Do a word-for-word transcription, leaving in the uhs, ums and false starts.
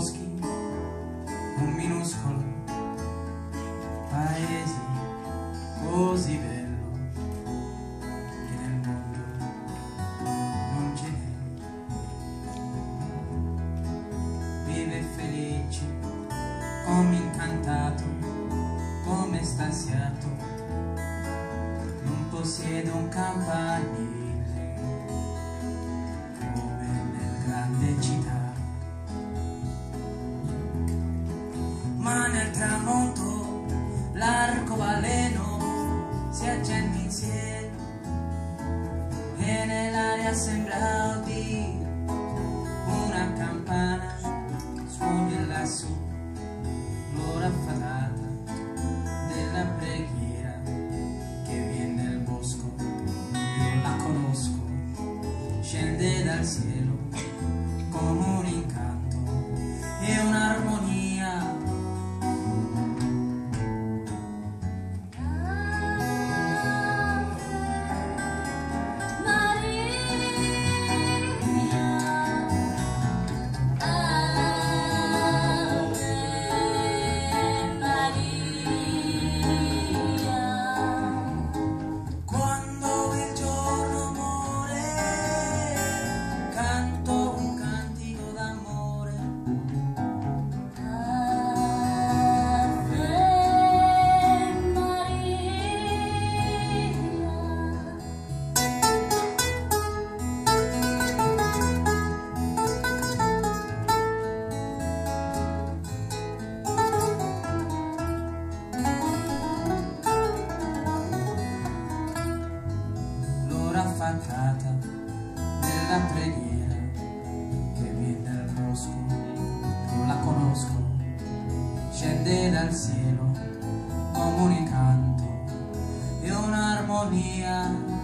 boschi, un minuscolo paese così bello che nel mondo non ce n'è. Vive felice, come incantato, come estasiato, non possiede un campanile come nel grande città. Ma nel tramonto l'arcobaleno si accende insieme e nell'aria sembra udire una campana suoni lassù l'ora fatata della preghiera che viene dal bosco. Io la conosco, scende dal cielo come un incanto e un'armonia. Affaccata nella preghiera che viene dal bosco, io la conosco, scende dal cielo come un incanto e un'armonia.